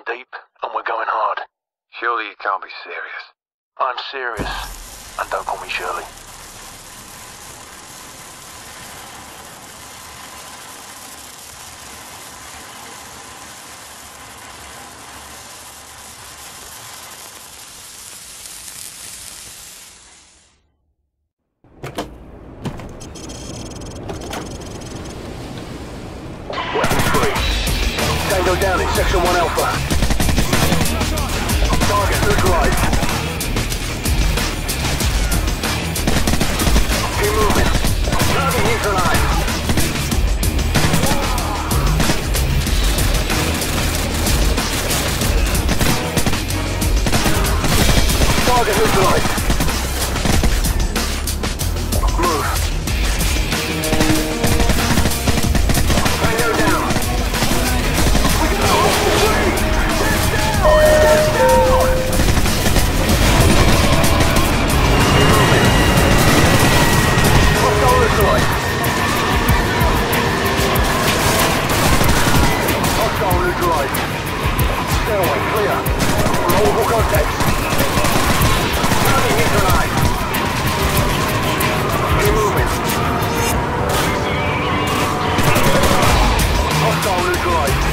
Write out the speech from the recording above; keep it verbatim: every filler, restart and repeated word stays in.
deep, and we're going hard. Surely you can't be serious. I'm serious. And don't call me Shirley. Weapons free. Tango down in Section one Alpha. Target neutralized. Keep moving. Target neutralized. Target neutralized. Move. Tango down. We can go off the way. Stand down. Hostile neutralized. Hostile neutralized. Stairway clear. Multiple contacts. Target neutralized. Keep moving. Hostile neutralized.